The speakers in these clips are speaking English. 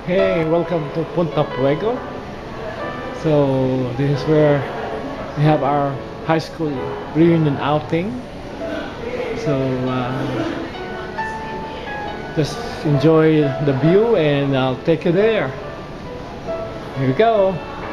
Hey, welcome to Punta Fuego. So this is where we have our high school reunion outing. So just enjoy the view and I'll take you there. Here we go.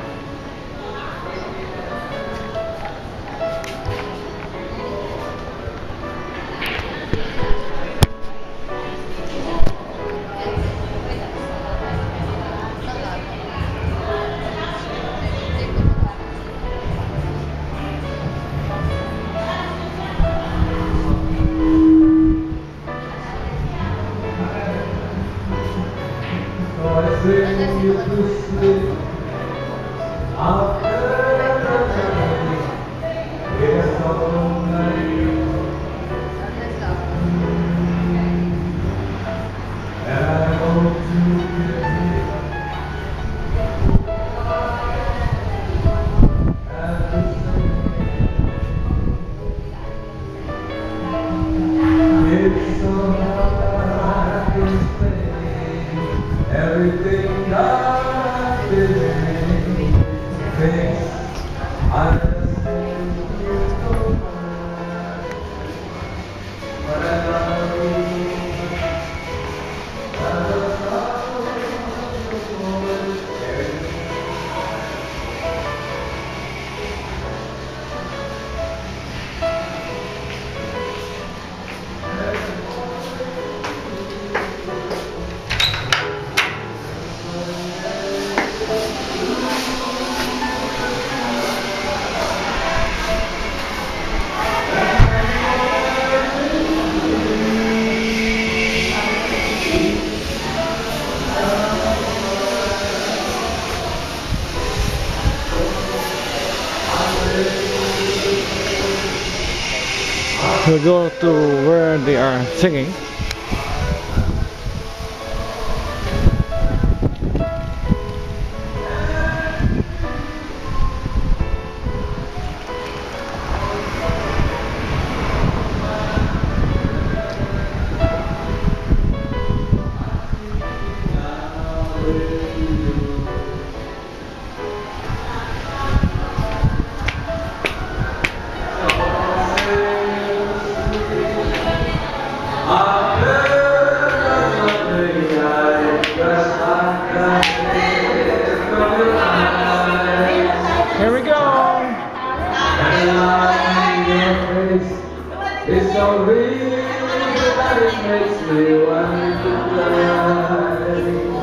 Everything I've been thinks I just need you so much. But I love you. I just love you so much. We'll go to where they are singing. Here we go. It's so real that it makes me want to cry.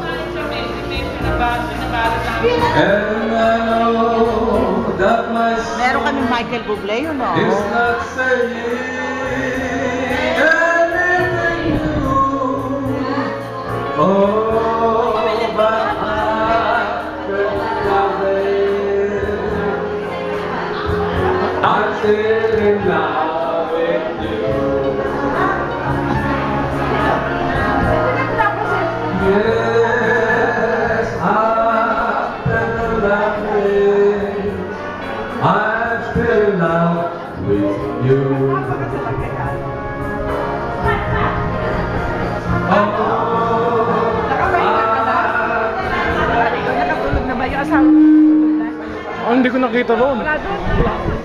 And I know that my Meron kami Michael Bublé, you know. It's not saying anything new. Oh, but I feel I'm still in love with you. Yes, I'm still in love with I'm still in love with you. Oh, hindi ko nakita doon.